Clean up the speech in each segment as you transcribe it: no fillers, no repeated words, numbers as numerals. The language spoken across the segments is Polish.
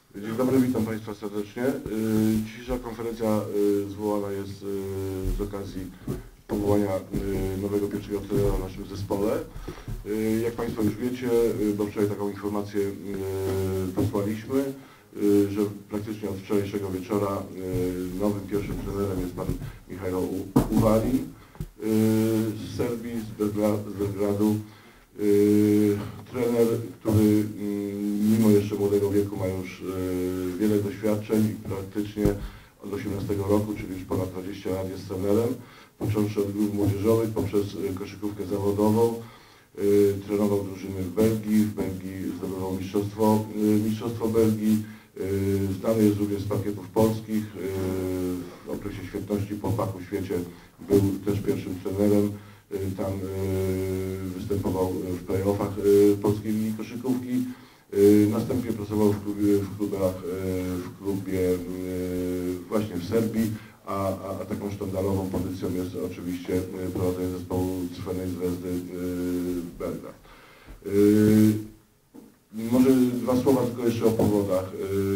Dzień dobry, witam Państwa serdecznie. Dzisiejsza konferencja zwołana jest z okazji powołania nowego pierwszego trenera w naszym zespole. Jak Państwo już wiecie, bo wczoraj taką informację posłaliśmy, że praktycznie od wczorajszego wieczora nowym pierwszym trenerem jest pan Michał Uwalin z Serbii, z Belgradu. Trener, który mimo jeszcze młodego wieku ma już wiele doświadczeń i praktycznie od 18 roku, czyli już ponad 20 lat jest trenerem, począwszy od grup młodzieżowych poprzez koszykówkę zawodową. Trenował drużyny w Belgii zdobywał mistrzostwo Belgii. Znany jest również z parkietów polskich. W okresie świetności po Pachu Świecie był też pierwszym trenerem. Tam występował w play-offach polskiej ligi koszykówki. Następnie pracował w klubie właśnie w Serbii, a taką sztandarową pozycją jest oczywiście prowadzenie zespołu Crvenej Zvezdy Belgrad. Może dwa słowa tylko jeszcze o powodach.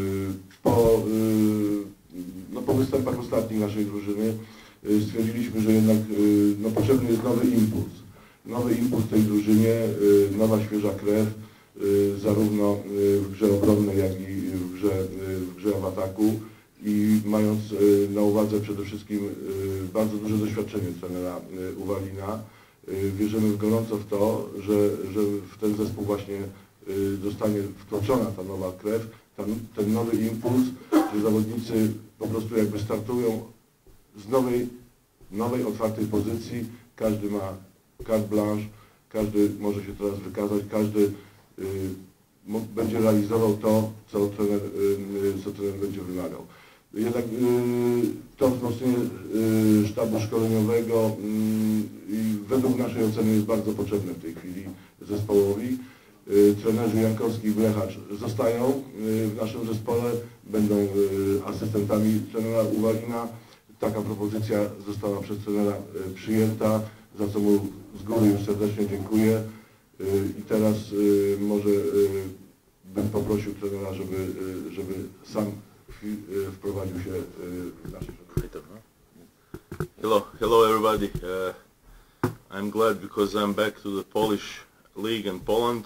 Po występach ostatnich naszej drużyny stwierdziliśmy, że jednak potrzebny jest nowy impuls tej drużynie, nowa świeża krew, zarówno w grze obronnej, jak i w grze w ataku, i mając na uwadze przede wszystkim bardzo duże doświadczenie trenera Uwalina, wierzymy gorąco w to, że w ten zespół właśnie zostanie wtłoczona ta nowa krew, ten nowy impuls, że zawodnicy po prostu jakby startują z nowej, otwartej pozycji. Każdy ma carte blanche, każdy może się teraz wykazać, każdy będzie realizował to, co trener będzie wymagał. Jednak to wzmocnienie sztabu szkoleniowego według naszej oceny jest bardzo potrzebne w tej chwili zespołowi. Trenerzy Jankowski i Blechacz zostają w naszym zespole, będą asystentami trenera Uwalina. Taka propozycja została przez trenera przyjęta, za co mu z góry już serdecznie dziękuję. I teraz może bym poprosił trenera, żeby sam wprowadził się w nasze środowisko. Hello everybody. I'm glad because I'm back to the Polish league in Poland.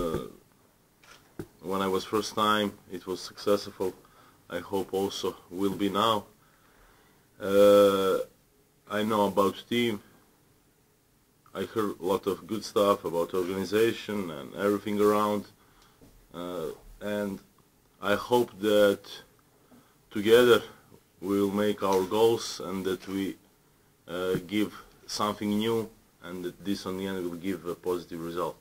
When I was first time, it was successful. I hope also will be now. I know about team. I heard a lot of good stuff about organization and everything around, and I hope that together we will make our goals and that we give something new, and that this on the end will give a positive result.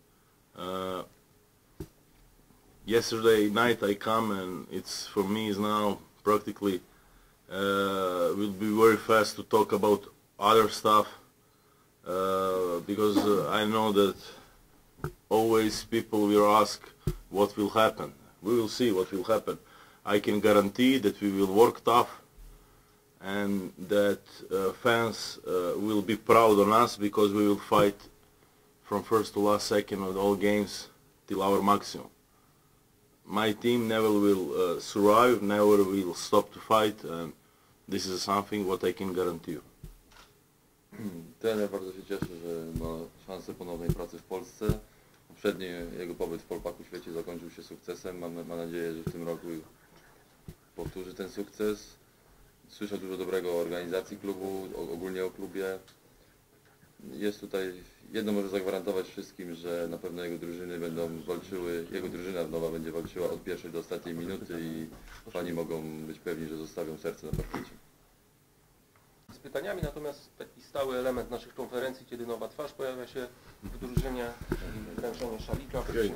Yesterday night I come, and it's for me is now practically will be very fast to talk about other stuff, because I know that always people will ask what will happen. We will see what will happen. I can guarantee that we will work tough, and that fans will be proud on us, because we will fight from first to last second of all games till our maximum. My team never will survive, never will stop to fight, and this is something what I can guarantee you. Trener bardzo się cieszy, że ma szansę ponownej pracy w Polsce. Poprzedni jego pobyt w Pachu Świecie zakończył się sukcesem. Ma nadzieję, że w tym roku powtórzy ten sukces. Słyszę dużo dobrego o organizacji klubu, ogólnie o klubie. Jest tutaj, jedno może zagwarantować wszystkim, że na pewno jego drużyny będą walczyły, jego drużyna nowa będzie walczyła od pierwszej do ostatniej minuty i fani mogą być pewni, że zostawią serce na parkiecie. Z pytaniami, natomiast taki stały element naszych konferencji, kiedy nowa twarz pojawia się w drużynie, wręczenie szalika. Prezydent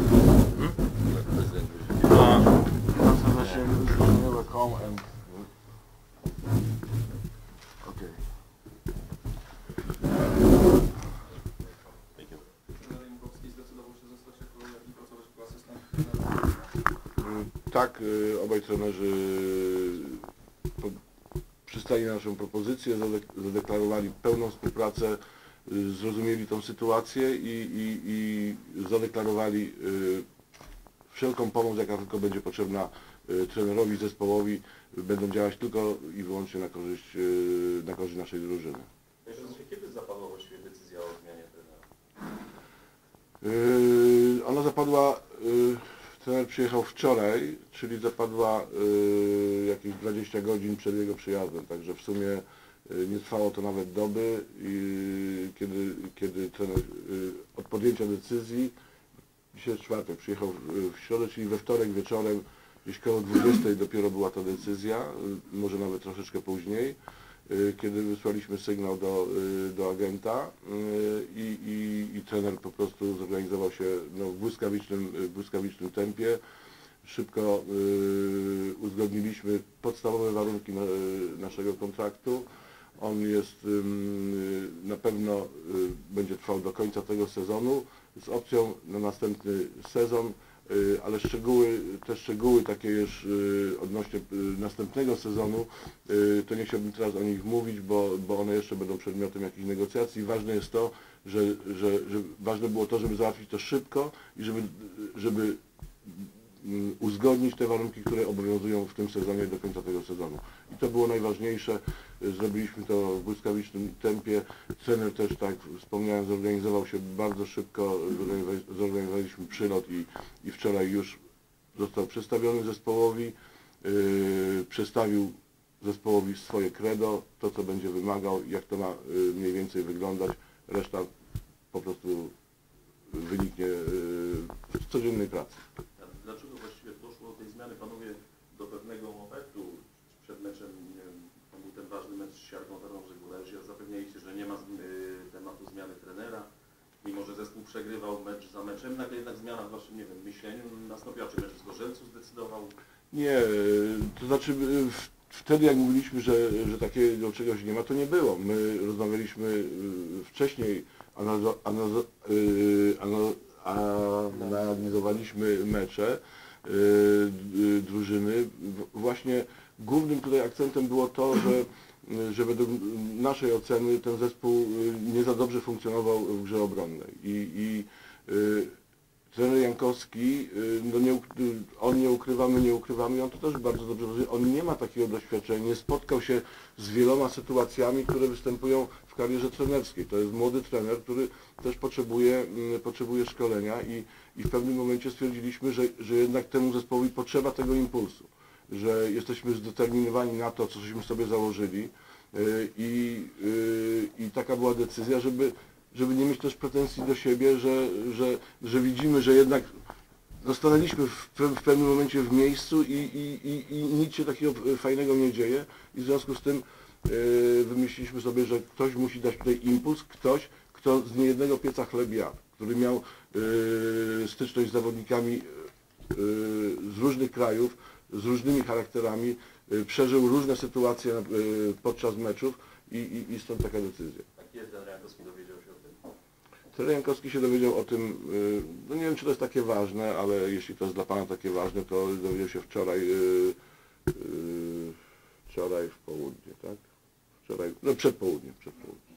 Tak, obaj trenerzy przystali na naszą propozycję, zadeklarowali pełną współpracę, zrozumieli tą sytuację i zadeklarowali wszelką pomoc, jaka tylko będzie potrzebna trenerowi, zespołowi, będą działać tylko i wyłącznie na korzyść naszej drużyny. Kiedy zapadła właściwie decyzja o zmianie trenera? Ona zapadła, trener przyjechał wczoraj, czyli zapadła jakieś 20 godzin przed jego przyjazdem, także w sumie nie trwało to nawet doby, kiedy trener od podjęcia decyzji, dzisiaj jest czwartek, przyjechał w środę, czyli we wtorek wieczorem, gdzieś koło 20 dopiero była ta decyzja, może nawet troszeczkę później, kiedy wysłaliśmy sygnał do agenta i trener po prostu zorganizował się w błyskawicznym tempie. Szybko uzgodniliśmy podstawowe warunki naszego kontraktu. On jest, na pewno będzie trwał do końca tego sezonu z opcją na następny sezon, ale te szczegóły takie już odnośnie następnego sezonu, to nie chciałbym teraz o nich mówić, bo one jeszcze będą przedmiotem jakichś negocjacji. Ważne jest to, że ważne było to, żeby załatwić to szybko i żeby uzgodnić te warunki, które obowiązują w tym sezonie do końca tego sezonu. I to było najważniejsze. Zrobiliśmy to w błyskawicznym tempie. Trener też, tak wspomniałem, zorganizował się bardzo szybko. Zorganizowaliśmy przylot i wczoraj już został przedstawiony zespołowi. Przedstawił zespołowi swoje credo, to co będzie wymagał, jak to ma mniej więcej wyglądać. Reszta po prostu wyniknie z codziennej pracy. Dlaczego właściwie doszło do tej zmiany, panowie, do pewnego momentu przed meczem, nie wiem, to był ten ważny mecz z Siarką Tarnów Żegulewsza, zapewnialiście, że nie ma tematu zmiany trenera, mimo że zespół przegrywał mecz za meczem, nagle jednak zmiana w waszym, nie wiem, myśleniu nastąpiła, czy mecz z Gorzelcu zdecydował? Nie, to znaczy wtedy jak mówiliśmy, że takiego czegoś nie ma, to nie było. My rozmawialiśmy wcześniej, analizowaliśmy mecze drużyny. Właśnie głównym tutaj akcentem było to, że według naszej oceny ten zespół nie za dobrze funkcjonował w grze obronnej. Trener Jankowski, on nie ukrywa, my nie ukrywamy i on to też bardzo dobrze rozumie. On nie ma takiego doświadczenia, nie spotkał się z wieloma sytuacjami, które występują w karierze trenerskiej. To jest młody trener, który też potrzebuje szkolenia i w pewnym momencie stwierdziliśmy, że jednak temu zespołowi potrzeba tego impulsu, że jesteśmy zdeterminowani na to, co żeśmy sobie założyli i taka była decyzja, żeby nie mieć też pretensji do siebie, że widzimy, że jednak stanęliśmy w pewnym momencie w miejscu i nic się takiego fajnego nie dzieje i w związku z tym wymyśliliśmy sobie, że ktoś musi dać tutaj impuls, ktoś, kto z niejednego pieca chleb jadł, który miał styczność z zawodnikami z różnych krajów, z różnymi charakterami, przeżył różne sytuacje podczas meczów i stąd taka decyzja. Kiedy trener Jankowski dowiedział się o tym? Trener Jankowski się dowiedział o tym, no nie wiem czy to jest takie ważne, ale jeśli to jest dla Pana takie ważne, to dowiedział się wczoraj w południe, tak? Wczoraj, no przed południem.